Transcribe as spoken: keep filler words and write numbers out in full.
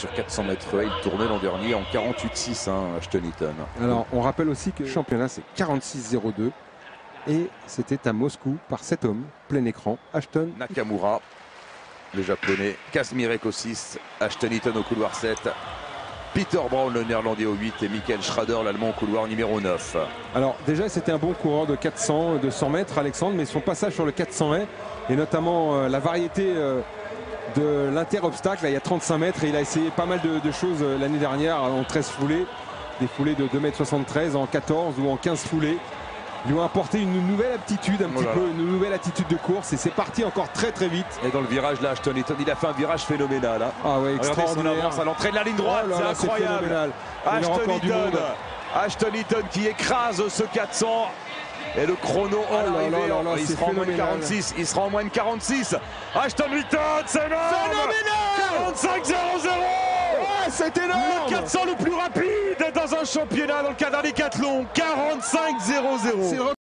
Sur quatre cents mètres, il tournait l'an dernier en quarante-huit six, hein, Ashton Eaton. Alors, on rappelle aussi que le championnat, c'est quarante-six zéro deux. Et c'était à Moscou par cet homme, plein écran, Ashton Nakamura, le japonais. Kazmierek au six, Ashton Eaton au couloir sept. Peter Brown, le néerlandais au huit. Et Michael Schrader, l'allemand au couloir numéro neuf. Alors, déjà, c'était un bon coureur de quatre cents, de cent mètres, Alexandre. Mais son passage sur le quatre cents mètres, et notamment euh, la variété euh, de l'inter-obstacle, il y a trente-cinq mètres. Et il a essayé pas mal de, de choses euh, l'année dernière en treize foulées. Des foulées de deux mètres soixante-treize en quatorze ou en quinze foulées. Lui ont apporté une nouvelle aptitude, un oh petit là peu, là. une nouvelle attitude de course, et c'est parti encore très très vite. Et dans le virage là, Ashton Eaton, il a fait un virage phénoménal. Hein. Ah ouais, Regardez son extraordinaire. avance à l'entrée de la ligne droite, Oh là là, c'est incroyable. phénoménal. Et le Ashton record du Eaton, monde. Ashton Eaton qui écrase ce quatre cents. Et le chrono Oh à là l'arrivée, là là, il c'est sera en moins de phénoménal. quarante-six. Il sera en moins de quarante-six. Ashton Eaton, c'est énorme. quarante-cinq zéro zéro. Ouais, c'est énorme. Le quatre cents le plus rapide dans un championnat dans le cadre d'un décathlon. quarante-cinq zéro zéro.